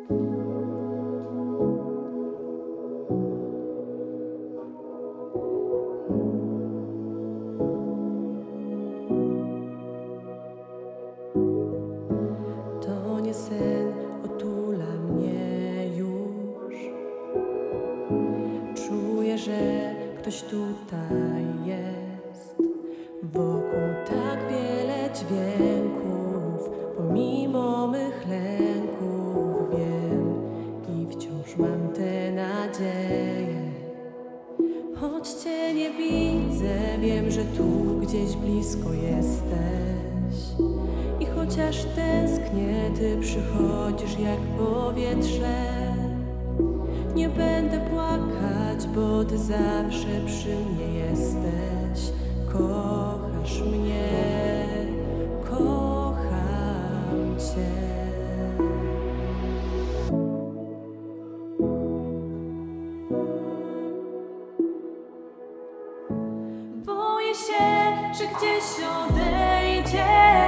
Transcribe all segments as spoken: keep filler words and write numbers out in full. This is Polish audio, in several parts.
To nie sen otula mnie już. Czuję, że ktoś tutaj jest. Wokół tak wiele dźwięków, pomimo mych lęków wiem i wciąż mam tę nadzieję. Choć Cię nie widzę, wiem, że tu gdzieś blisko jesteś. I chociaż tęsknię, Ty przychodzisz jak powietrze. Nie będę płakać, bo Ty zawsze przy mnie jesteś. Kochasz mnie, kocham Cię. Boję się, że gdzieś odejdziesz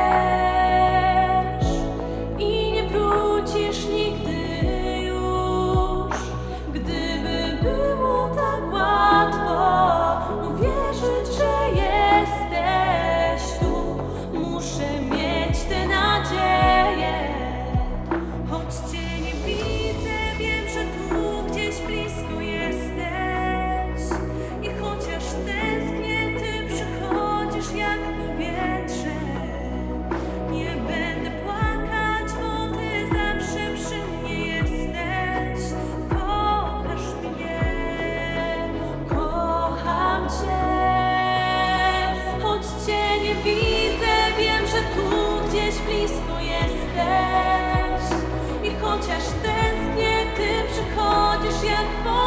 i nie wrócisz nigdy już. Gdyby było tak łatwo uwierzyć, że jesteś tu, muszę mieć tę nadzieję. Choć Cię nie widzę, wiem, że tu gdzieś blisko jesteś. I chociaż tęsknię, Ty przychodzisz jak powietrze. Nie będę płakać, bo Ty zawsze przy mnie jesteś. Kochasz mnie, kocham Cię. Choć Cię nie widzę, wiem, że tu gdzieś blisko jesteś. I chociaż tęsknię, Ty przychodzisz jak powietrze.